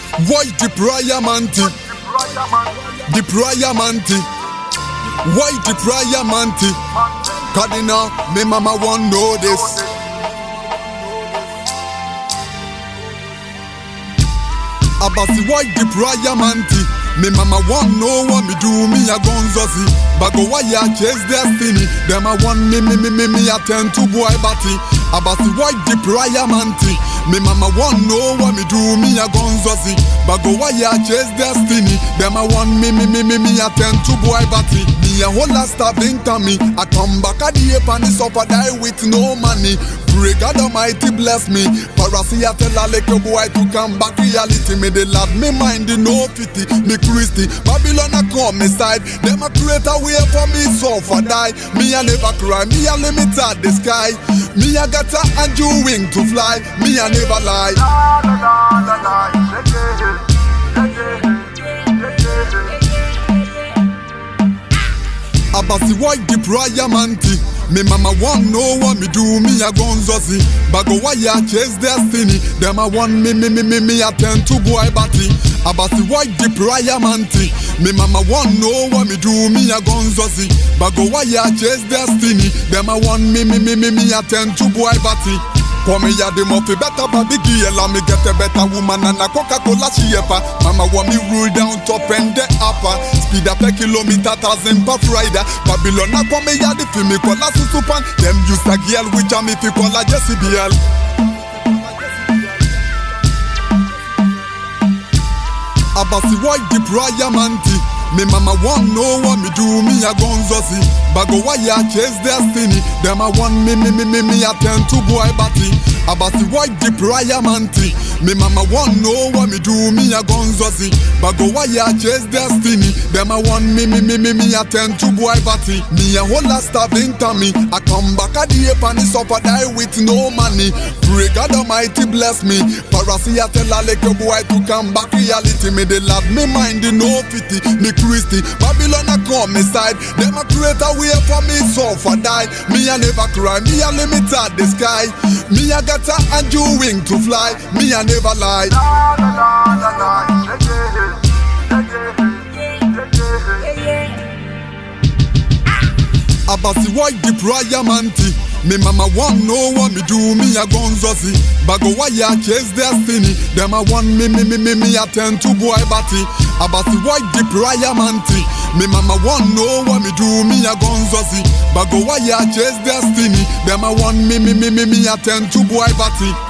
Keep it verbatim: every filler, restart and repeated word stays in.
Why the prayer manti? The prayer manti. Why the prayer manti? Cardinal, me mama won't know this. Abasi, why the prayer manti? Me mama want know what me do, me a gonzozi. Bago why ya chase destiny? Them a want me, me, me, me, me attend to boy bati. Abasi, why the prayer manti? Me mama want know what me do, me a gonzozi. Bago why ya chase destiny? Them a want me, me, me, me, me attend to boy bati. Me a whole lot starving to me. I come back at the ape and the suffer die with no money. Pray God Almighty bless me. Parasia tell a little boy to come back reality. Me they love me mind the no fifty. Me Christy Babylon a come me side. Them a create a way for me so for die. Me a never cry. Me a limit at the sky. Me a got a and you wing to fly. Me a never lie. Abasi why the prayer manti? Me mama want know what me do, me a gonzozi. Bago why ya chase destiny? Them a want me, me, me, me, me attend to boy bati. Abasi why the prayer manti? Me mama want know what me do, me a gonzozi. Bago why ya chase destiny? Them a want me, me, me, me, me attend to boy bati. Come here, the muffy better baby girl, and me get a better woman and a Coca-Cola shaper. Mama want me roll down top and the upper. Speed up a kilometer, thousand puff rider. Babylon a come here, the film me call a susupan. Them use a girl which a me fi call a Jessie Biel. Abasi why the prayer manti? Me mama want know what me do, me a gonzozi. Bago why ya chase destiny? Them a want me, me, me, me, me attend to boy bati. Abasi why the prayer manti? Me mama want know what me do, me a gonzozi. Bago why ya chase destiny? Them a want me, me, me, me, me attend to boy bati. Me a whole lot starving to me. I come back at the ape and the suffer die with no money. Pray God Almighty bless me. Parasia tell a little boy to come back reality. Me they love me mind the no fifty. Me Christy Babylon a come me side. Them a create a way for me so for die. Me a never cry. Me a limit at the sky. Me a got a and you wing to fly. Me a never lie. Abasi why the prayer manti? Me mama want know what me do, me a gonzozi. Bago why ya chase destiny? Them a want me, me, me, me, me attend to boy bati. Abasi why the prayer manti? Me mama want know what me do, me a gonzozi. Bago why ya chase destiny? Them a want me, me, me, me, me attend to boy bati.